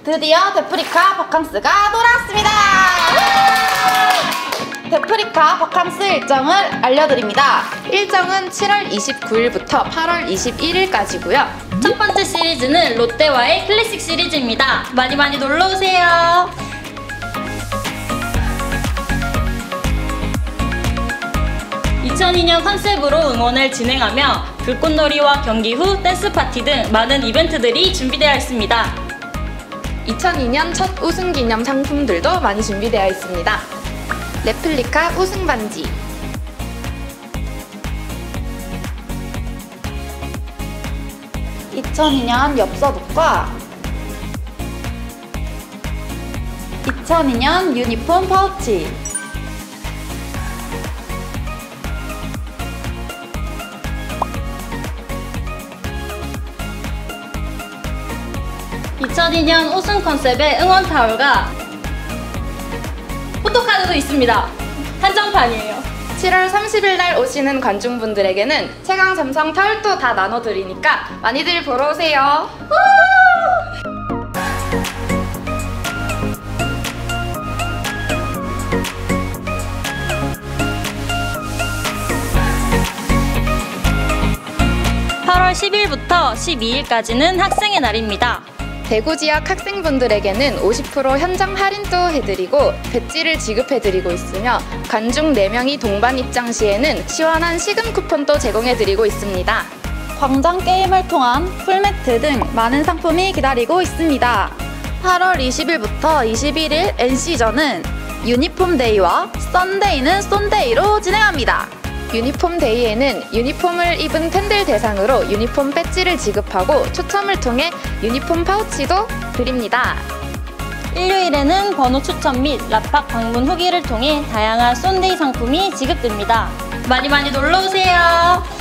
드디어 데프리카 바캉스가 돌아왔습니다. 데프리카 바캉스 일정을 알려드립니다. 일정은 7월 29일부터 8월 21일까지고요. 첫 번째 시리즈는 롯데와의 클래식 시리즈입니다. 많이 많이 놀러오세요. 2002년 컨셉으로 응원을 진행하며 불꽃놀이와 경기 후 댄스 파티 등 많은 이벤트들이 준비되어 있습니다. 2002년 첫 우승 기념 상품들도 많이 준비되어 있습니다. 레플리카 우승 반지, 2002년 엽서북과 2002년 유니폼 파우치, 2002년 우승 컨셉의 응원 타올과 포토카드도 있습니다. 한정판이에요. 7월 30일 날 오시는 관중분들에게는 최강 삼성 타올도 다 나눠드리니까 많이들 보러 오세요. 8월 10일부터 12일까지는 학생의 날입니다. 대구 지역 학생분들에게는 50% 현장 할인도 해드리고 배지를 지급해드리고 있으며 관중 4명이 동반 입장 시에는 시원한 시금 쿠폰도 제공해드리고 있습니다. 광장 게임을 통한 풀매트 등 많은 상품이 기다리고 있습니다. 8월 20일부터 21일 NC전은 유니폼 데이와 썬데이는 쏜데이로 진행합니다. 유니폼 데이에는 유니폼을 입은 팬들 대상으로 유니폼 배지를 지급하고 추첨을 통해 유니폼 파우치도 드립니다. 일요일에는 번호 추첨 및 라팍 방문 후기를 통해 다양한 쏜데이 상품이 지급됩니다. 많이 많이 놀러오세요.